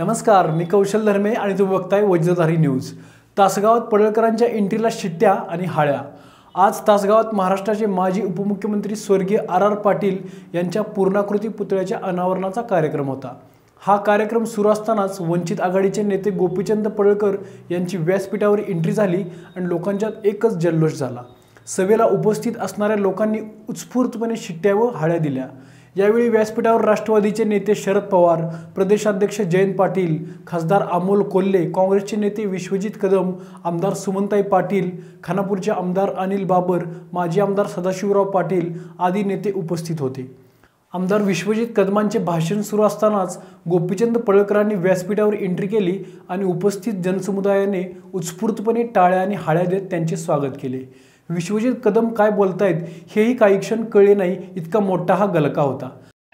नमस्कार, मी कौशल धर्मे आणि तुम्ही बघताय वज्रधारी न्यूज। तासगावात पडळकरांच्या एंट्रीला शिट्ट्या आणि हाळ्या। आज तासगावात महाराष्ट्राचे माजी उपमुख्यमंत्री स्वर्गीय आर पाटील यांच्या पूर्णाकृती पुतळ्याच्या अनावरणाचा कार्यक्रम होता। हा कार्यक्रम सुरू असतानाच वंचित आघाडीचे नेते गोपीचंद पडळकर यांची व्यासपीठावर एंट्री झाली आणि लोकांच्यात एकच जल्लोष झाला। सभेला उपस्थित असणाऱ्या लोकांनी उत्स्फूर्तपणे शिट्ट्या व हाळ्या दिल्या। यावेळी व्यासपीठावर राष्ट्रवादीचे नेते शरद पवार, प्रदेशाध्यक्ष जयंत पाटील, खासदार अमोल कोल्हे, काँग्रेसचे नेते विश्वजित कदम, आमदार सुमनताई पाटील, खानापूरचे आमदार अनिल बाबर, माजी आमदार सदाशिवराव पाटील आदी नेते उपस्थित होते। आमदार विश्वजित कदमांचे भाषण सुरू असतानाच गोपीचंद पडळकरांनी व्यासपीठावर एंट्री केली आणि उपस्थित जनसमुदायाने उत्स्फूर्तपणे टाळ्या आणि हाळ्या देत त्यांचे स्वागत केले। विश्वजित कदम काय बोलतायत हेही काही क्षण कळले नाही, इतका मोठा हा गलका होता।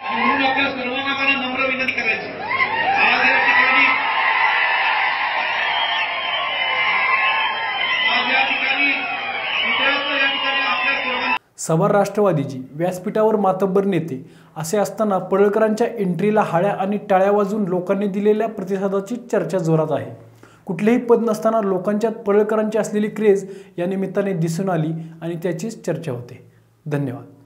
सभा राष्ट्रवादीची, व्यासपीठावर मातब्बर नेते असे असताना पडळकरांच्या एंट्रीला हाळ्या आणि टाळ्या वाजून लोकांनी दिलेल्या प्रतिसादाची चर्चा जोरात आहे। कुठलेही पद नसताना लोकांच्यात पडळकरांची असलेली क्रेज या निमित्ताने दिसून आली आणि त्याचीच चर्चा होते। धन्यवाद।